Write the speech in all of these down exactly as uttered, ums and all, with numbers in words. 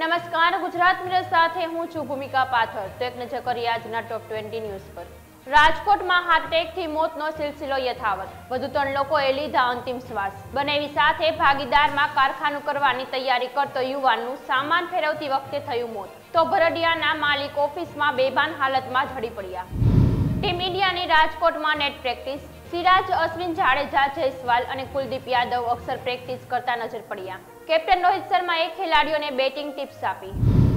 નમસ્કાર, ગુજરાત મિરર સાથે હું છું ભૂમિકા પાથર। તો એક નજર કરીએ આજના ટોપ ટ્વેન્ટી ન્યૂઝ પર। રાજકોટમાં હાર્ટ એટેકથી મોતનો સિલસિલો યથાવત, વધુ ત્રણ લોકોએ લીધા અંતિમ શ્વાસ। બનેવી સાથે ભાગીદારમાં કારખાનું કરવાની તૈયારી કરતો યુવાનનું સામાન ફેરવતી વખતે થયું મોત, તો ભરડિયાના માલિક ઓફિસમાં બેભાન હાલતમાં ઝડી પડ્યા। ટીમ ઇન્ડિયાની રાજકોટમાં નેટ પ્રેક્ટિસ, સિરાજ, અશ્વિન જાડેજા, જયસ્વાલ અને કુલદીપ યાદવ અક્ષર પ્રેક્ટિસ કરતા નજર પડ્યા। કેપ્ટન રોહિત શર્માએ ખેલાડીઓને બેટિંગ ટિપ્સ આપી।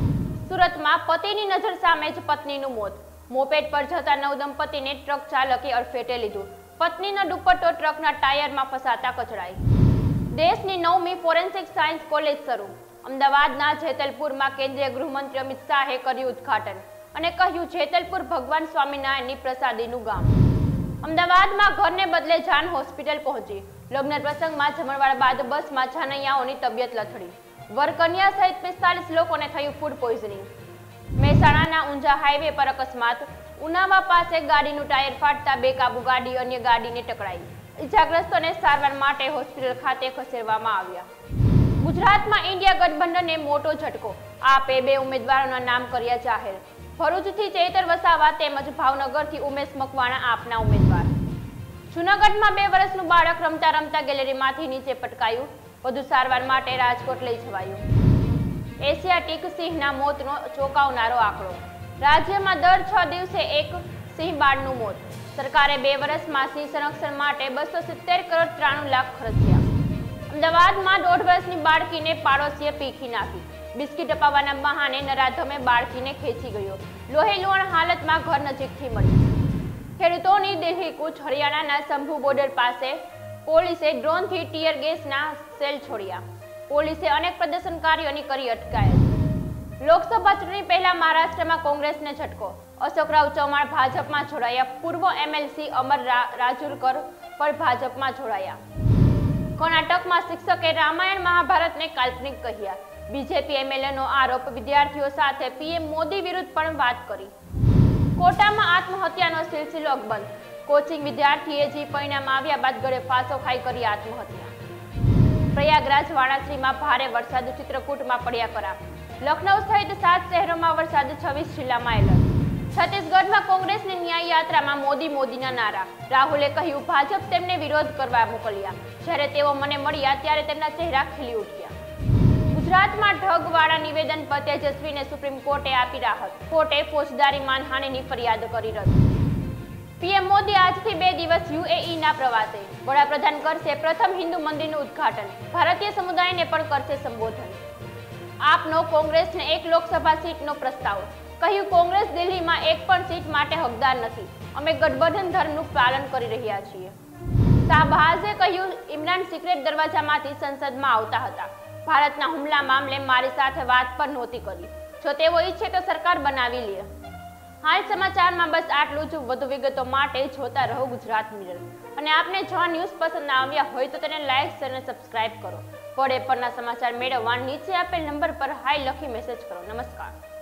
સુરતમાં પતિની નજર સામે જ પત્નીનું મોત, મોપેડ પર જતા નવ દંપતીને ટ્રક ચાલકે અડફેટે લીધું। પત્નીનો દુપટ્ટો ટ્રકના ટાયરમાં ફસાતા કચડાઈ। દેશની નવમી ફોરેન્સિક સાયન્સ કોલેજ શરૂ, અમદાવાદના જેતલપુરમાં કેન્દ્રીય ગૃહમંત્રી અમિત શાહે કર્યું ઉદ્ઘાટન અને કહ્યું જેતલપુર ભગવાન સ્વામિનારાયણની પ્રસાદીનું ગામ। અમદાવાદમાં ઘરને બદલે જાન હોસ્પિટલ પહોંચી, લગ્ન પ્રસંગમાં જમણવાર બાદ બસમાં જાનૈયાઓની તબિયત લથડી, વરકન્યા સહિત પિસ્તાલીસ લોકોને થયું ફૂડ પોઈઝનિંગ। મહેસાણાના ઊંઝા હાઈવે પર અકસ્માત, ઉનાવા પાસે ગાડીનું ટાયર ફાટતા બેકાબુ ગાડી અન્ય ગાડીને ટકરાઈ, ઇજાગ્રસ્તોને સારવાર માટે હોસ્પિટલ ખાતે ખસેડવામાં આવ્યા। ગુજરાતમાં ઇન્ડિયા ગઠબંધનને મોટો ઝટકો, આપે બે ઉમેદવારોના નામ કર્યા જાહેર। ભરૂચથી ચૈતર વસાવા તેમજ ભાવનગરથી ઉમેશ મકવાણા આપના ઉમેદવાર। જૂનાગઢમાં બે વર્ષનું બાળક રમતા રમતા ગેલેરીમાંથી નીચે પટકાયું, વધુ સારવાર માટે રાજકોટ લઈ જવાયું। એશિયાટિક સિંહના મોતનો ચોંકાવનારો આંકડો, રાજ્યમાં દર છ દિવસે એક સિંહ બાળનું મોત। સરકારે બે વર્ષમાં સિંહ સંરક્ષણ માટે બસો સિત્તેર કરોડ ત્રાણું લાખ ખર્ચ્યા। અમદાવાદમાં દોઢ વર્ષની બાળકીને પાડોશીએ પીખી નાખી, બિસ્કીટ અપાવવાના બહાને નરાધમે બાળકીને ખેંચી ગયો, લોહીલુહાણ હાલતમાં ઘર નજીકથી મળી। ખેડૂતોની દિલ્હી કૂચ, હરિયાણાના શંભુ બોર્ડર પાસે પોલીસે ડ્રોનથી ટીયર ગેસના સેલ છોડ્યા। પોલીસે અનેક પ્રદર્શનકારીઓની કરી અટકાયત। લોકસભા ચૂંટણી પહેલા મહારાષ્ટ્રમાં કોંગ્રેસને ઝટકો, અશોકરાવ ચૌહાણ ભાજપમાં જોડાયા, પૂર્વ એમએલસી અમર રાજુરકર પર ભાજપમાં જોડાયા। કર્ણાટકમાં શિક્ષકે રામાયણ મહાભારતને કાલ્પનિક કહ્યા, બીજેપી એમએલએનો આરોપ, વિદ્યાર્થીઓ સાથે પીએમ મોદી વિરુદ્ધ પણ વાત કરી। કોટામાં આત્મહત્યાનો સિલસિલો અકબંધ, કોચિંગ વિદ્યાર્થીએ જી પરિણામ આવ્યા બાદ ગળે ફાંસો ખાઈ કરી આત્મહત્યા। પ્રયાગરાજ, વારાણસીમાં ભારે વરસાદ, ચિત્રકૂટમાં પડ્યા કરા, લખનઉ સહિત સાત શહેરોમાં વરસાદ, છવ્વીસ જિલ્લામાં એલર્ટ। છત્તીસગઢમાં કોંગ્રેસની ન્યાય યાત્રામાં મોદી મોદીના નારા, રાહુલે કહ્યું ભાજપ તેમને વિરોધ કરવા મોકલ્યા, જ્યારે તેઓ મને મળ્યા ત્યારે તેમના ચહેરા ખીલી ઉઠ્યા। ગુજરાતમાં ઢગવાળા નિવેદન પર તેજસ્વીને સુપ્રીમ કોર્ટે આપી રાહત, કોર્ટે ફોજદારી માનહાનિની ફરિયાદ કરી રદ। પીએમ મોદી આજથી બે દિવસ યુએઈના પ્રવાસે, વડાપ્રધાન કરશે પ્રથમ હિન્દુ મંદિરનું ઉદ્ઘાટન, ભારતીય સમુદાયને પણ કરશે સંબોધન। આપનો કોંગ્રેસને એક લોકસભા સીટનો પ્રસ્તાવ, કહ્યું કોંગ્રેસ દિલ્હીમાં એક પણ સીટ માટે હકદાર નથી, અમે ગઠબંધન ધર્મનું પાલન કરી રહ્યા છીએ। શાહબાઝે કહ્યું ઇમરાન સિક્રેટ દરવાજામાંથી સંસદમાં આવતા હતા, ભારતના હુમલા મામલે મારી સાથે વાત પણ નહોતી કરી, જો તેઓ ઈચ્છે તો સરકાર બનાવી લે। હાલ સમાચારમાં બસ આટલું જ, વધુ વિગતો માટે જોતા રહો ગુજરાત મિરર। અને આપને જો આ ન્યૂઝ પસંદ આવ્યા હોય તો તેને લાઈક, શેર અને સબસ્ક્રાઇબ કરો। પડે પરના સમાચાર મેળવવા નીચે આપેલ નંબર પર હાઈ લખી મેસેજ કરો। નમસ્કાર।